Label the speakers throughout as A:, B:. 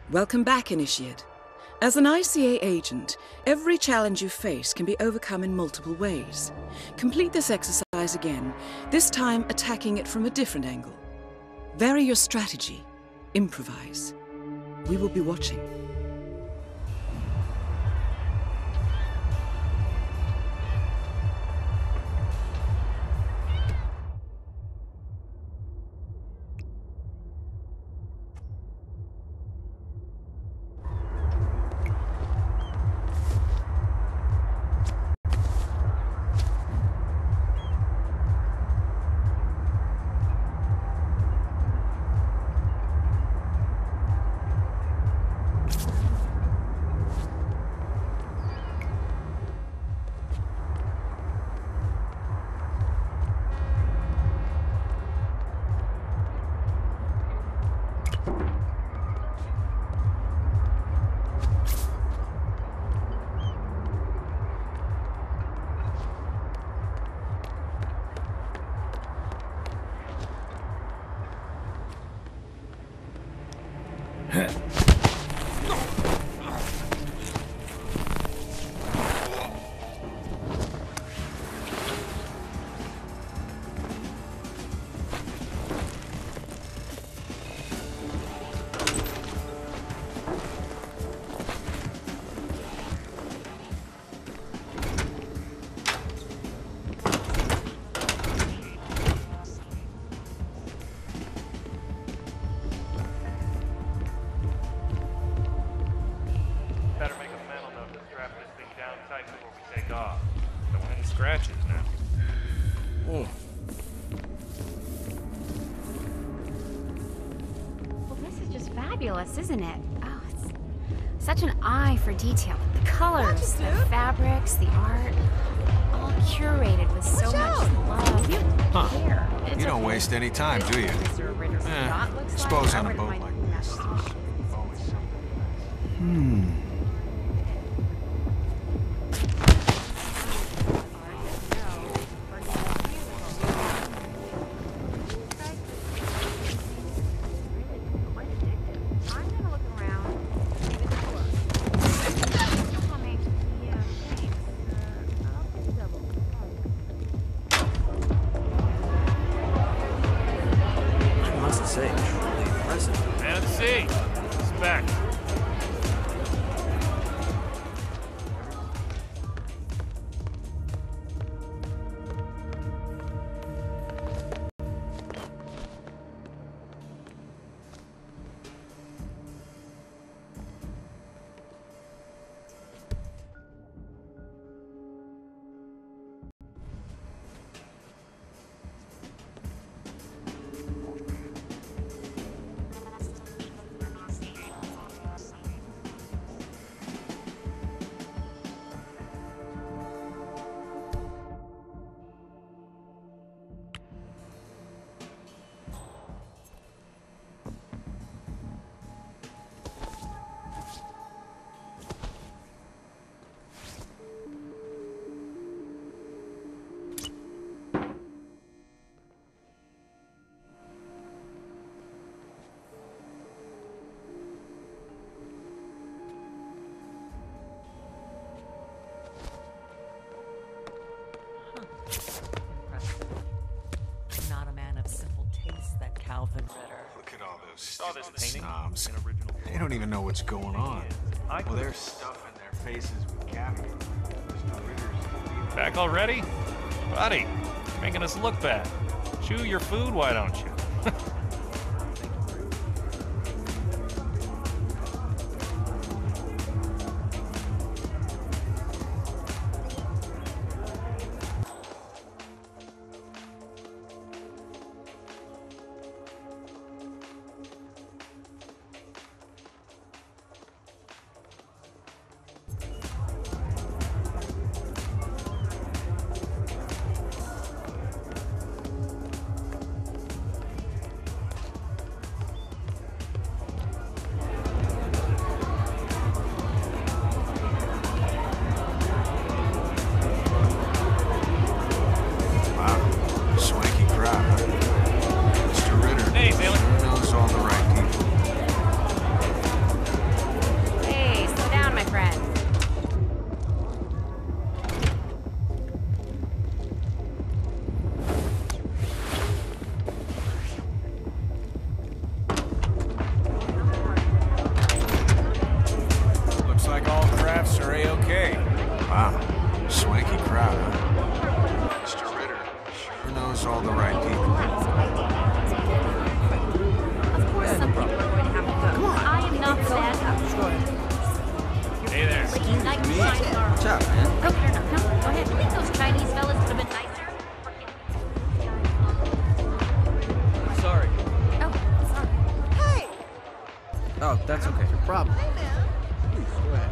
A: Welcome back, Initiate. As an ICA agent, every challenge you face can be overcome in multiple ways. Complete this exercise again, this time attacking it from a different angle. Vary your strategy. Improvise. We will be watching.
B: Isn't it? Oh, it's such an eye for detail. The colors, the fabrics, the art, all curated with so much love and care.
C: You don't waste any time, do you? Suppose on a boat like this. Snobs. They don't even know what's going on. Well, they're stuffing their faces with caviar.
D: Back already? Buddy, you're making us look bad. Chew your food, why don't you?
B: some people are going to have to go. Come on. I am not the bad guy.
D: Hey there.
B: Excuse me.
E: What's up, man?
B: No, go ahead. I think those Chinese fellas would have been nicer.
E: Sorry.
B: Oh, sorry.
E: Oh, that's okay. No problem. Please, go ahead.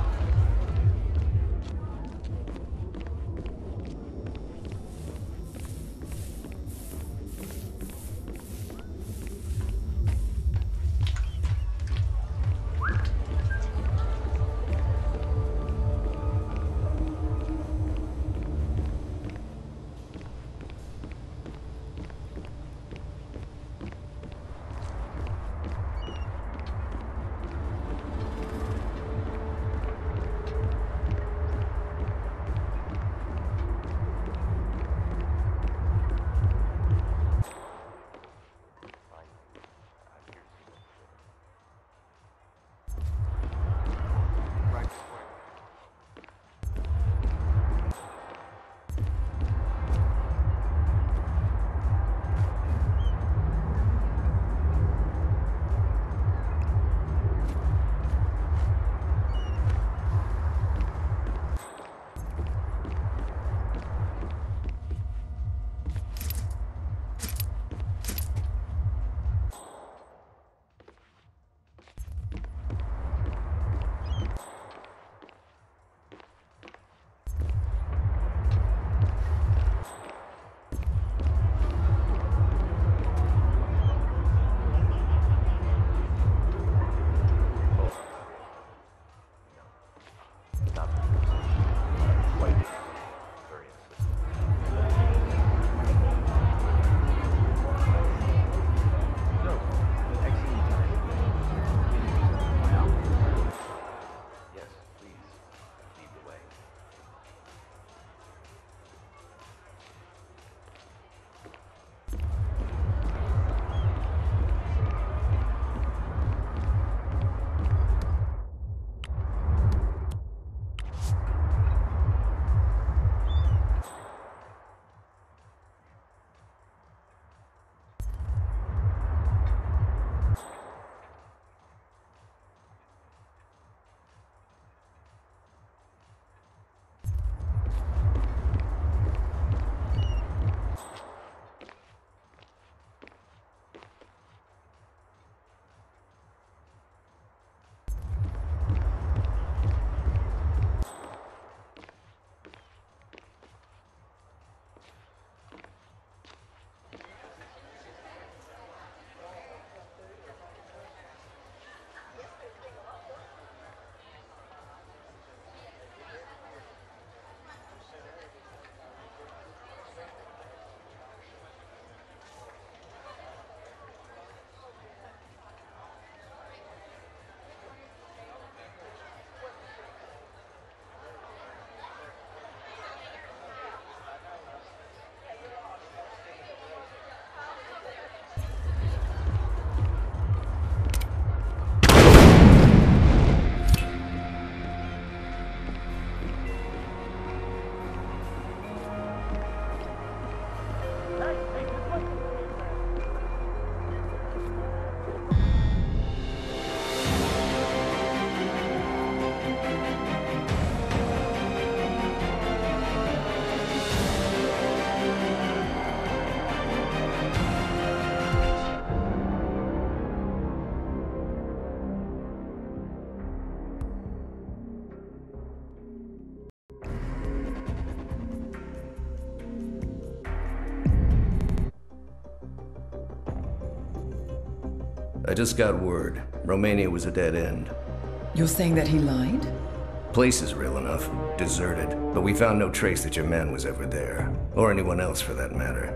F: I just got word. Romania was a dead end.
A: You're saying that he lied?
F: Place is real enough. Deserted. But we found no trace that your man was ever there. Or anyone else for that matter.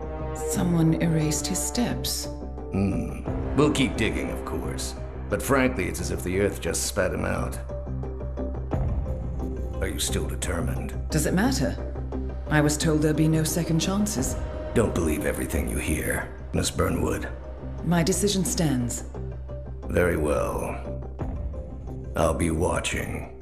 A: Someone erased his steps.
F: We'll keep digging, of course. But frankly, it's as if the Earth just spat him out. Are you still determined?
A: Does it matter? I was told there'd be no second chances.
F: Don't believe everything you hear, Miss Burnwood.
A: My decision stands.
F: Very well. I'll be watching.